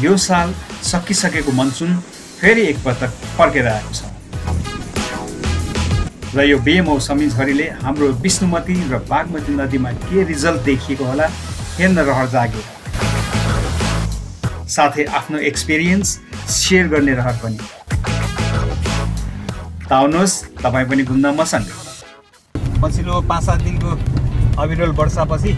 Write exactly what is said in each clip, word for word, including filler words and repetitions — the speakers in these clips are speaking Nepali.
यो साल सकिसकेको मनसुन फेरि एकपटक फर्केर आएको छ र यो बेमौसमी झरीले हाम्रो विष्णुमती र बागमती नदीमा के रिजल्ट देखिएको होला हेर्न रहर जाग्यो साथै आफ्नो एक्सपिरियन्स शेयर गर्ने रहर पनि ताउनुहोस् तपाईं पनि घुम्न मसँग पछिल्लो पाँच सात दिनको अविरल वर्षापछि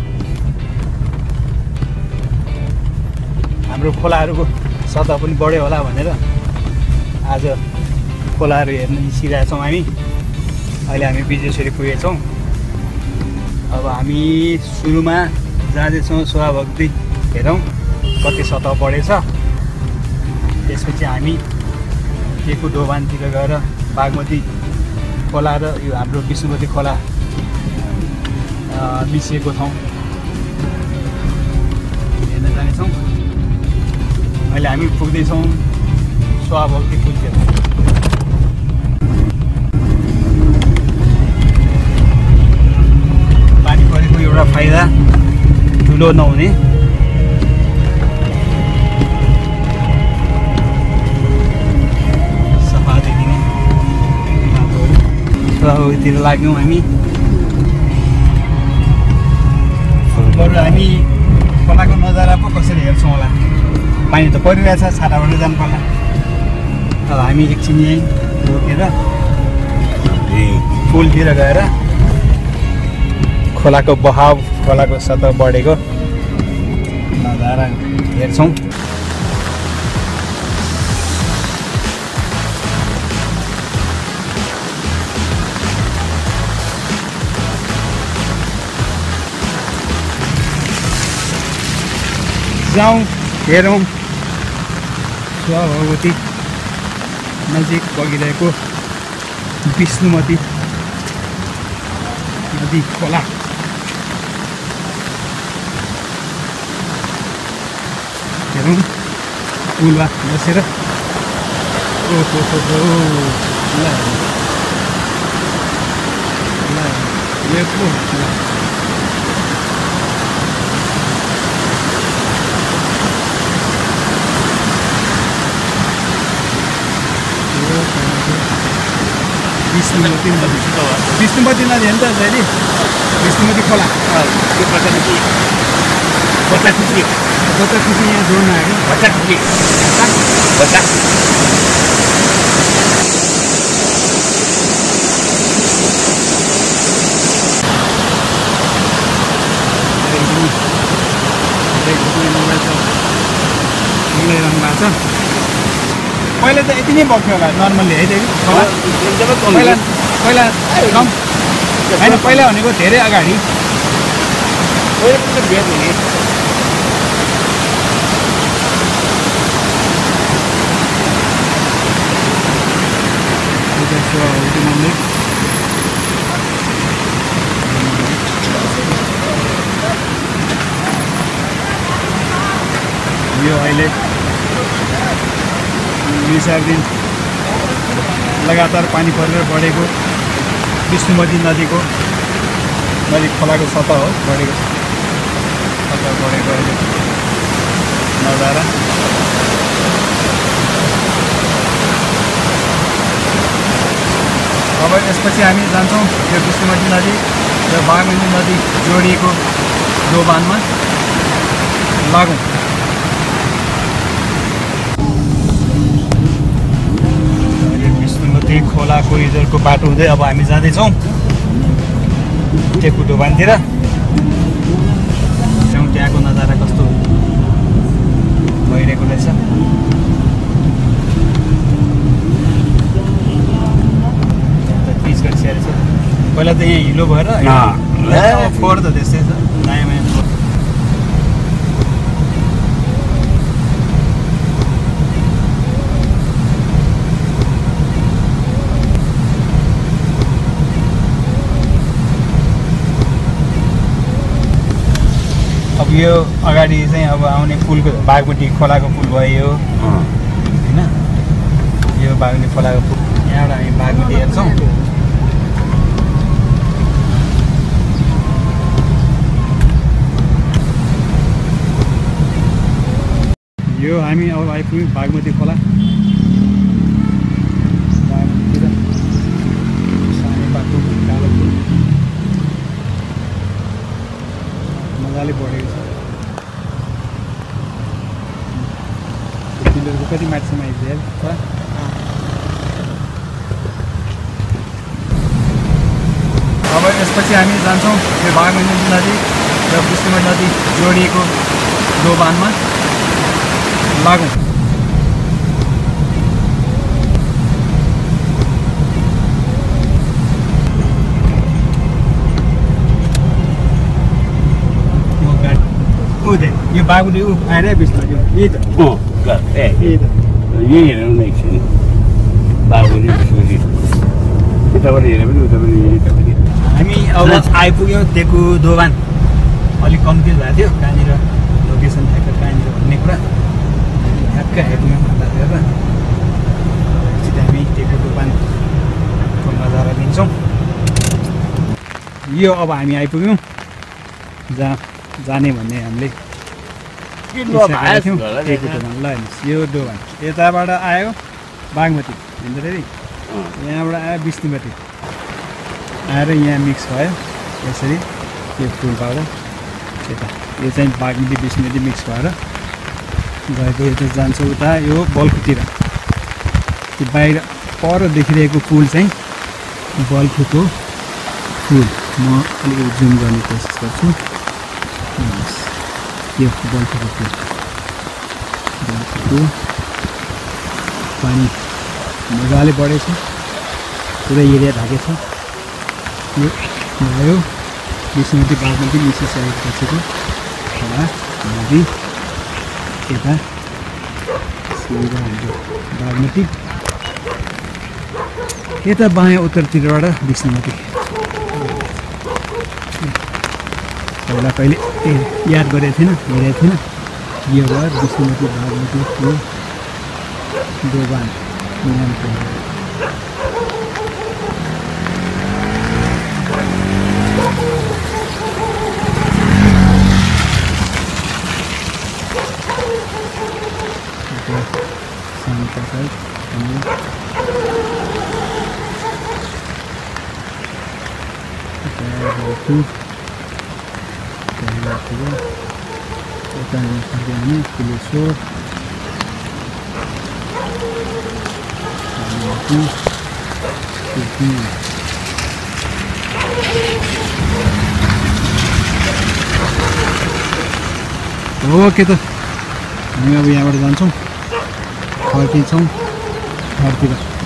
हाम्रो खोलाहरूको सतह पनि बढ्यो होला भनेर आज खोलाहरू हेर्न निस्किरहेका छौँ हामी अहिले हामी बिजेश्वरी पुगेछौँ अब हामी सुरुमा जाँदैछौँ सोहाभक्ति हेरौँ कति सतह बढेछ त्यसपछि हामी टेकु डोभानतिर गएर बागमती खोला र यो हाम्रो विष्णुमती खोला मिसिएको ठाउँ हेर्न जानेछौँ अहिले हामी पुग्दैछौँ सोहाभक्ति पुलतिर पानी परेको एउटा फाइदा ठुलो नहुने सफा देखिने बाटोहरू सोहाभक्तितिर लाग्यौँ हामी बरु हामी खोलाको नजारा पो कसरी हेर्छौँ होला पानी त परिरहेछ छाताबाट जानु पर्ला अब हामी एकछिन यहीँ रोकेर पुलतिर गएर खोलाको बहाव खोलाको सतह बढेको नजारा हेर्छौँ जाउँ हेरौँ सोहाभक्ति नजिक बगिरहेको विष्णुमती नदी खोला हेरौँ पुलमा बसेर ओहो विष्णुमती नदी विष्णुमती नदी हो नि त अहिले विष्णुमती खोला बच्चा खुसी बच्चा खुसी यहाँ जोड्न आयो बच्चा खुसी बच्चा मिलाइरहनु भएको छ पहिला त यति नै बग्थ्यो होला नर्मल्ली है खोला पहिला पहिला कम होइन पहिला भनेको धेरै अगाडि मन्दिर यो अहिले दुई चार दिन लगातार पानी परेर बढेको विष्णुमती नदीको नदी खोलाको सतह हो बढेको सतह बढेको अहिले नजारा अब यसपछि हामी जान्छौँ यो विष्णुमती नदी र बागमती नदी जोडिएको दोभानमा लागौँ विष्णुमती खोलाको रिजल्टको बाटो हुँदै अब हामी जाँदैछौँ टेकु दोभानतिर त्यहाँको नजारा कस्तो भइरहेको रहेछ पहिला त यहाँ हिलो भएर फोहोर त त्यस्तै छ दायाँ बायाँ अब यो अगाडि चाहिँ अब आउने पुलको बागमती खोलाको पुल भयो होइन यो बागमती खोलाको पुल यहाँबाट हामी बागमती हेर्छौँ यो हामी अब आइपुग्यौँ बागमती खोला बागमतीतिर सानो बाटो कालो फुल मजाले बढेको छ पिलरको कति माथिसम्म आइपुग्यो छ अब यसपछि हामी जान्छौँ यो बागमती नदी र विष्णुमती नदी जोडिएको दोभानमा लागौँ यो बागुली ऊ आएर बिस्तारै यही त अँ ए यही त यही हेरेर नै एकछिन बाबुले बिस्कुटी यताबाट हेरे पनि उताबाट यतापट्टि हामी अब आइपुग्यौँ टेकु दोभान अलिक कम्ती भएको थियो कहाँनिर लोकेसन ठ्याक्क कहाँनिर भन्ने कुरा ठ्याक्क आइपुग्यौँ भन्दा हेरेर सिधै हामी टेकु दोभानको नजारा लिन्छौँ यो अब हामी आइपुग्यौँ जहाँ जाने भन्ने हामीले टेकु दोभान ल हेर्नुहोस् यो दोभान यताबाट आयो बागमती हेर्नु फेरि यहाँबाट आयो विष्णुमती आएर यहाँ मिक्स भयो यसरी यो फुलबाट यता यो चाहिँ बागमती विष्णुमती मिक्स भएर गएको यता जान्छ उता यो बल्खुतिर त्यो बाहिर पर देखिरहेको पुल चाहिँ बल्खुको पुल म अलिकति जुम गर्ने कोसिस गर्छु यो बल्खुको पुल बल्खुको पानी मजाले बढेछ पुरै एरिया ढाकेछ यो भयो विष्णुमती बागमती मिसिसकेपछिको खोला नदी यता सिधा हाम्रो बागमती यता बायाँ उत्तरतिरबाट विष्णुमती पहिला कहिले ए याद गरेको थिएन हेरेको थिएन यो भयो विष्णुमती बागमती पुल दोभान Pilesur ओके त हामी अब यहाँबाट जान्छौँ फर्किन्छौँ घरतिर